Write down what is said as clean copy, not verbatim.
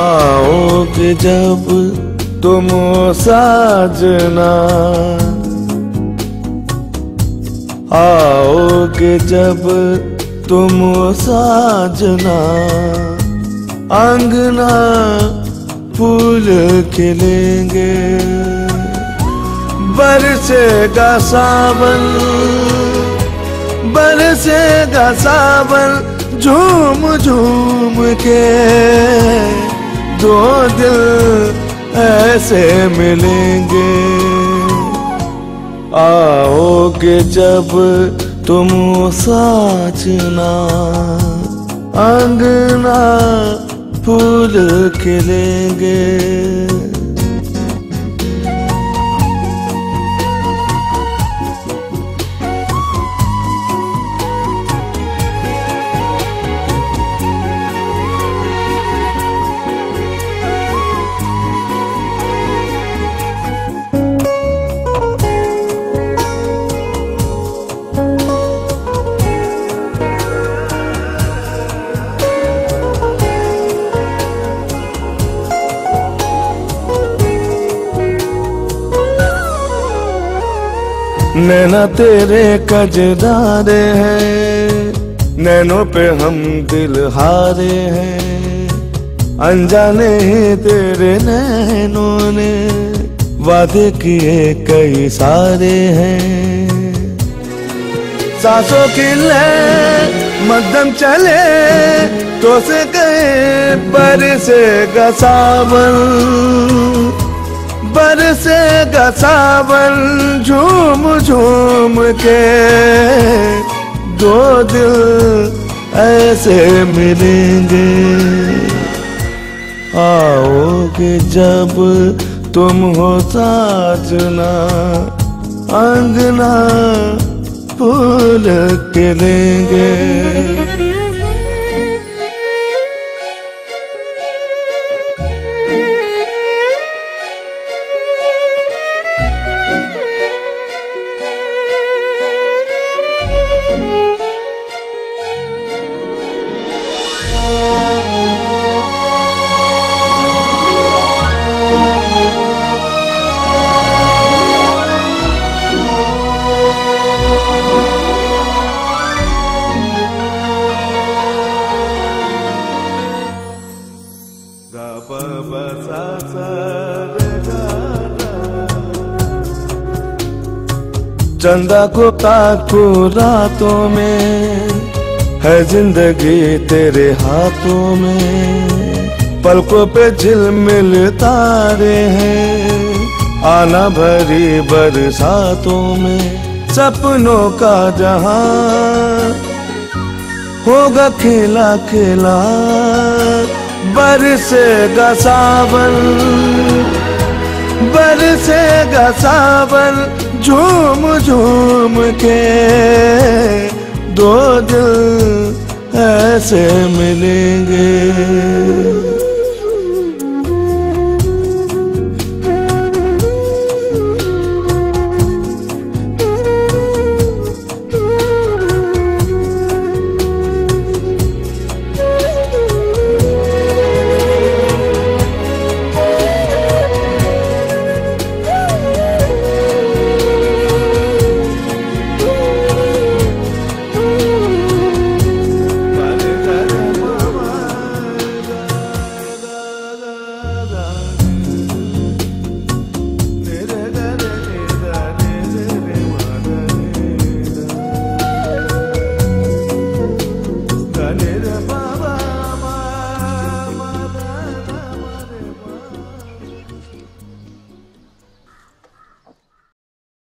आओगे जब तुम साजना, आओगे जब तुम साजना, अंगना फूल खिलेंगे, बरसेगा सावन, बरसेगा सावन, झूम झूम के दो दिल ऐसे मिलेंगे। आओगे जब तुम साजना, अंगना फूल खिलेंगे। नैना तेरे कजरारे हैं, नैनों पे हम दिल हारे हैं, अनजाने ही तेरे नैनों ने वादे किए कई सारे हैं। सांसों की ले मध्यम चले तो से गए बरसेगा सावन, बरसेगा सावन, झूम झूम के दो दिल ऐसे मिलेंगे। आओगे जब तुम हो साजना, अंगना फूल खिलेंगे। चंदा को ताकू रातों में, है जिंदगी तेरे हाथों में, पलकों पे झिलमिल तारे हैं, आना भरी बरसातों में, सपनों का जहां होगा खिला खिला, बरसेगा सावन, बरसेगा सावन, झूम झूम के दो दिल ऐसे मिलेंगे।